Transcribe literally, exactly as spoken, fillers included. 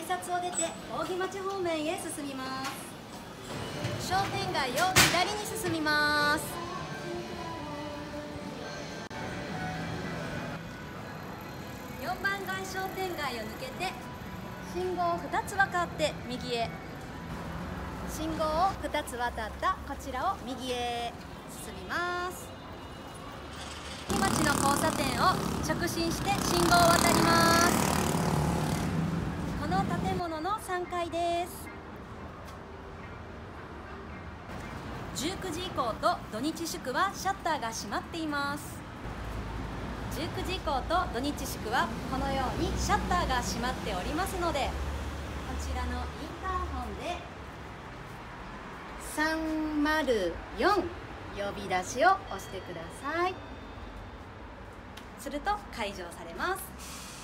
札を出て扇町方面へ進みます。商店街を左に進みます。よんばん街商店街を抜けて信号をふたつ渡って右へ、信号をふたつ渡ったこちらを右へ進みます。木町の交差点を直進して信号を渡ります。この建物のさんがいです。じゅうくじ以降と土日祝はシャッターが閉まっています。じゅうくじ以降と土日祝はこのようにシャッターが閉まっておりますので、こちらのインターホンでさんまるよん呼び出しを押してください。すると開錠されます。